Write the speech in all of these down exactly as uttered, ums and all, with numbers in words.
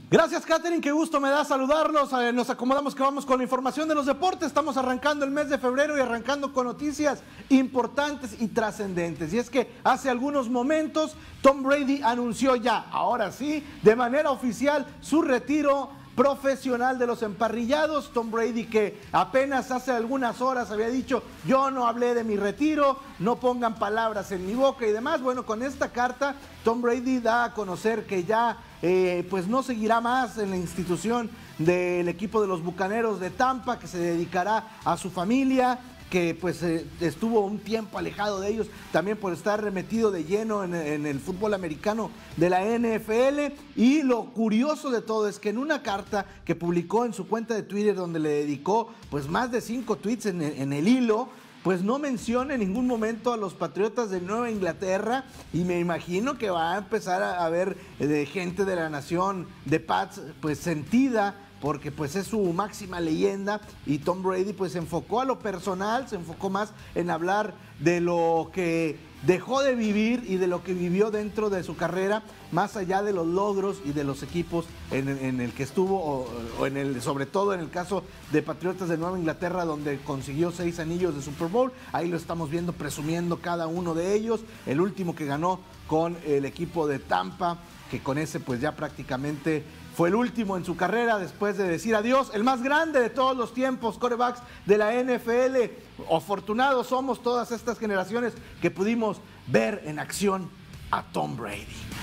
Gracias, Catherine, qué gusto me da saludarlos. Eh, nos acomodamos que vamos con la información de los deportes. Estamos arrancando el mes de febrero y arrancando con noticias importantes y trascendentes. Y es que hace algunos momentos Tom Brady anunció ya, ahora sí, de manera oficial, su retiro profesional de los emparrillados. Tom Brady, que apenas hace algunas horas había dicho: yo no hablé de mi retiro, no pongan palabras en mi boca y demás. Bueno, con esta carta Tom Brady da a conocer que ya eh, pues no seguirá más en la institución del equipo de los Bucaneros de Tampa, que se dedicará a su familia, que pues eh, estuvo un tiempo alejado de ellos también por estar metido de lleno en, en el fútbol americano de la N F L. Y lo curioso de todo es que en una carta que publicó en su cuenta de Twitter, donde le dedicó pues más de cinco tweets en, en el hilo, pues no menciona en ningún momento a los Patriotas de Nueva Inglaterra, y me imagino que va a empezar a haber de gente de la nación de Pats pues sentida, porque pues es su máxima leyenda, y Tom Brady pues se enfocó a lo personal, se enfocó más en hablar de lo que dejó de vivir y de lo que vivió dentro de su carrera, más allá de los logros y de los equipos en, en el que estuvo, o, o en el, sobre todo en el caso de Patriotas de Nueva Inglaterra, donde consiguió seis anillos de Super Bowl. Ahí lo estamos viendo presumiendo cada uno de ellos, el último que ganó con el equipo de Tampa, que con ese pues ya prácticamente fue el último en su carrera, después de decir adiós, el más grande de todos los tiempos, quarterbacks de la N F L. Afortunados somos todas estas generaciones que pudimos ver en acción a Tom Brady.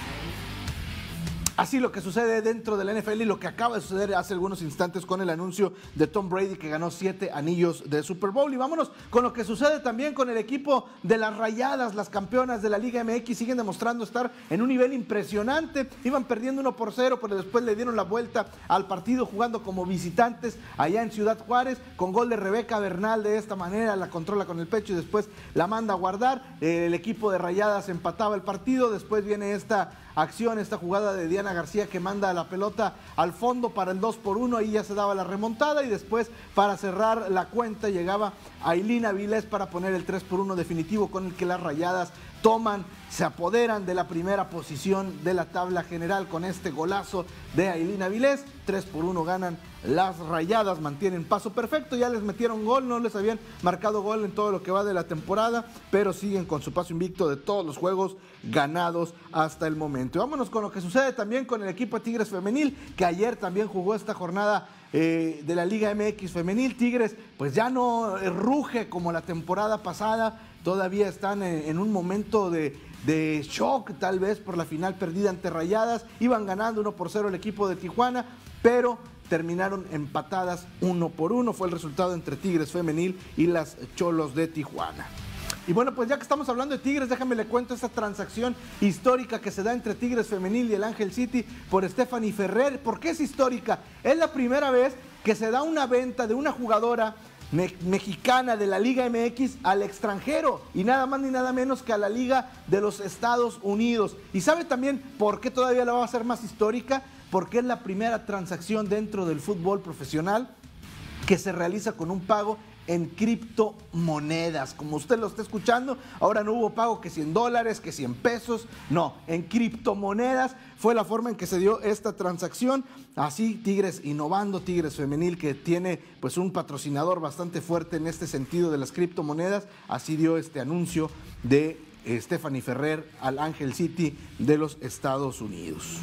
Así lo que sucede dentro de la N F L y lo que acaba de suceder hace algunos instantes con el anuncio de Tom Brady, que ganó siete anillos de Super Bowl. Y vámonos con lo que sucede también con el equipo de las Rayadas, las campeonas de la Liga M X. Siguen demostrando estar en un nivel impresionante. Iban perdiendo uno por cero, pero después le dieron la vuelta al partido jugando como visitantes allá en Ciudad Juárez, con gol de Rebeca Bernal. De esta manera la controla con el pecho y después la manda a guardar. El equipo de Rayadas empataba el partido. Después viene esta acción, esta jugada de Diana García, que manda la pelota al fondo para el dos por uno, ahí ya se daba la remontada, y después para cerrar la cuenta llegaba Ailín Avilés para poner el tres por uno definitivo, con el que las Rayadas toman, se apoderan de la primera posición de la tabla general con este golazo de Ailín Avilés. tres por uno ganan las Rayadas, mantienen paso perfecto, ya les metieron gol, no les habían marcado gol en todo lo que va de la temporada, pero siguen con su paso invicto de todos los juegos ganados hasta el momento. Y vámonos con lo que sucede también con el equipo de Tigres Femenil, que ayer también jugó esta jornada eh, de la Liga M X Femenil. Tigres pues ya no ruge como la temporada pasada, todavía están en, en un momento de, de shock, tal vez por la final perdida ante Rayadas. Iban ganando uno por cero el equipo de Tijuana, pero terminaron empatadas uno por uno. Fue el resultado entre Tigres Femenil y las Cholos de Tijuana. Y bueno, pues ya que estamos hablando de Tigres, déjame le cuento esta transacción histórica que se da entre Tigres Femenil y el Ángel City por Stephanie Ferrer. ¿Por qué es histórica? Es la primera vez que se da una venta de una jugadora me mexicana de la Liga M X al extranjero, y nada más ni nada menos que a la Liga de los Estados Unidos. ¿Y sabe también por qué todavía la va a hacer más histórica? Porque es la primera transacción dentro del fútbol profesional que se realiza con un pago en criptomonedas. Como usted lo está escuchando, ahora no hubo pago que cien dólares, que cien pesos, no, en criptomonedas fue la forma en que se dio esta transacción. Así Tigres innovando, Tigres Femenil, que tiene pues un patrocinador bastante fuerte en este sentido de las criptomonedas, así dio este anuncio de eh, Stephanie Ferrer al Ángel City de los Estados Unidos.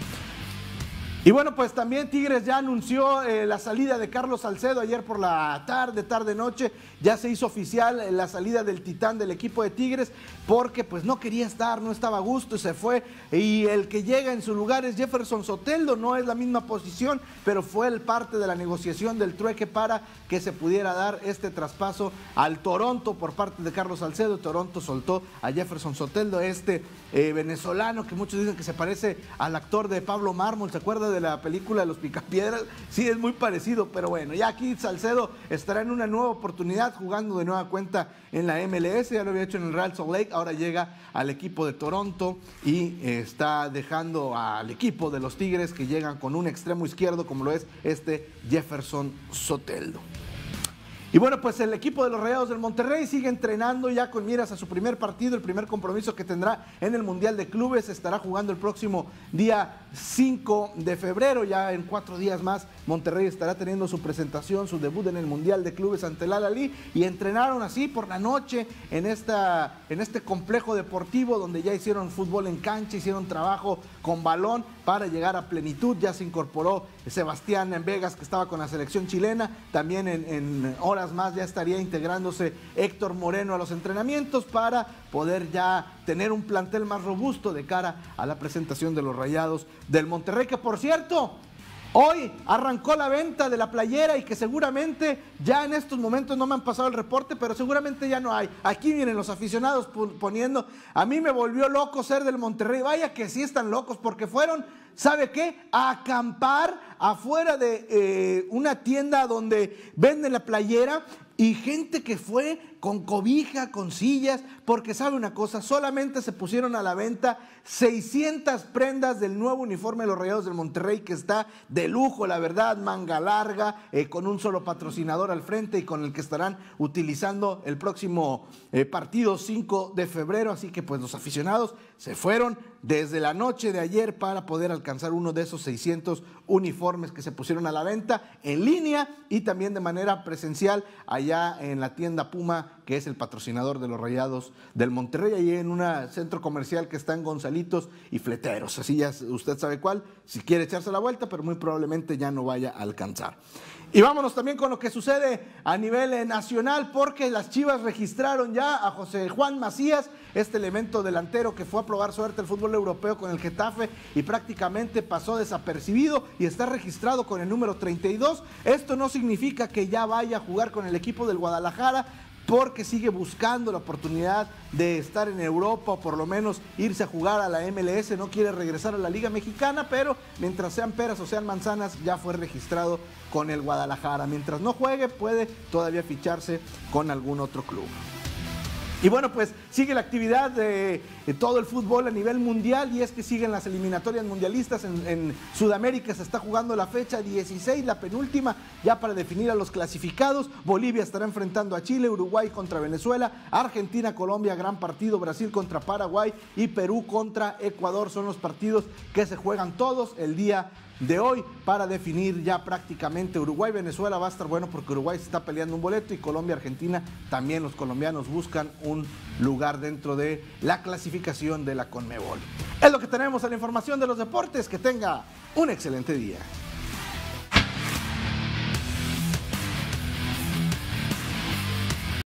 Y bueno, pues también Tigres ya anunció eh, la salida de Carlos Salcedo ayer por la tarde, tarde-noche. Ya se hizo oficial eh, la salida del titán del equipo de Tigres, porque pues no quería estar, no estaba a gusto y se fue. Y el que llega en su lugar es Jefferson Soteldo, no es la misma posición, pero fue el parte de la negociación del trueque para que se pudiera dar este traspaso al Toronto por parte de Carlos Salcedo. Toronto soltó a Jefferson Soteldo, este eh, venezolano que muchos dicen que se parece al actor de Pablo Mármol, ¿se acuerda de la película de Los Picapiedras? Sí, es muy parecido, pero bueno, ya aquí Salcedo estará en una nueva oportunidad, jugando de nueva cuenta en la M L S, ya lo había hecho en el Real Salt Lake, ahora llega al equipo de Toronto y eh, está dejando al equipo de los Tigres, que llegan con un extremo izquierdo como lo es este Jefferson Soteldo. Y bueno, pues el equipo de los Rayados del Monterrey sigue entrenando ya con miras a su primer partido, el primer compromiso que tendrá en el Mundial de Clubes. Estará jugando el próximo día cinco de febrero, ya en cuatro días más Monterrey estará teniendo su presentación, su debut en el Mundial de Clubes ante el Al-Ahly, y entrenaron así por la noche en, esta, en este complejo deportivo donde ya hicieron fútbol en cancha, hicieron trabajo con balón para llegar a plenitud. Ya se incorporó Sebastián en Vegas, que estaba con la selección chilena, también en, en horas más ya estaría integrándose Héctor Moreno a los entrenamientos para poder ya tener un plantel más robusto de cara a la presentación de los Rayados del Monterrey, que por cierto, hoy arrancó la venta de la playera y que seguramente ya en estos momentos no me han pasado el reporte, pero seguramente ya no hay. Aquí vienen los aficionados poniendo, a mí me volvió loco ser del Monterrey. Vaya que sí están locos, porque fueron, ¿sabe qué? A acampar afuera de eh, una tienda donde venden la playera, y gente que fue con cobija, con sillas, porque sabe una cosa, solamente se pusieron a la venta seiscientas prendas del nuevo uniforme de los Rayados del Monterrey, que está de lujo, la verdad, manga larga, eh, con un solo patrocinador al frente y con el que estarán utilizando el próximo eh, partido cinco de febrero, así que pues los aficionados se fueron desde la noche de ayer para poder alcanzar uno de esos seiscientos uniformes que se pusieron a la venta en línea y también de manera presencial allá en la tienda Puma, que es el patrocinador de los Rayados del Monterrey, ahí en un centro comercial que está en Gonzalitos y Fleteros. Así ya usted sabe cuál, si quiere echarse la vuelta, pero muy probablemente ya no vaya a alcanzar. Y vámonos también con lo que sucede a nivel nacional, porque las Chivas registraron ya a José Juan Macías, este elemento delantero que fue a probar suerte al fútbol europeo con el Getafe y prácticamente pasó desapercibido y está registrado con el número treinta y dos. Esto no significa que ya vaya a jugar con el equipo del Guadalajara, porque sigue buscando la oportunidad de estar en Europa o por lo menos irse a jugar a la M L S, no quiere regresar a la Liga Mexicana, pero mientras sean peras o sean manzanas, ya fue registrado con el Guadalajara. Mientras no juegue, puede todavía ficharse con algún otro club. Y bueno, pues sigue la actividad de, de todo el fútbol a nivel mundial, y es que siguen las eliminatorias mundialistas. En, en Sudamérica se está jugando la fecha dieciséis, la penúltima, ya para definir a los clasificados. Bolivia estará enfrentando a Chile, Uruguay contra Venezuela, Argentina, Colombia, gran partido, Brasil contra Paraguay y Perú contra Ecuador. Son los partidos que se juegan todos el día de hoy para definir ya prácticamente. Uruguay, Venezuela va a estar bueno porque Uruguay se está peleando un boleto, y Colombia, Argentina también. Los colombianos buscan un lugar dentro de la clasificación de la CONMEBOL. Es lo que tenemos en la información de los deportes. Que tenga un excelente día.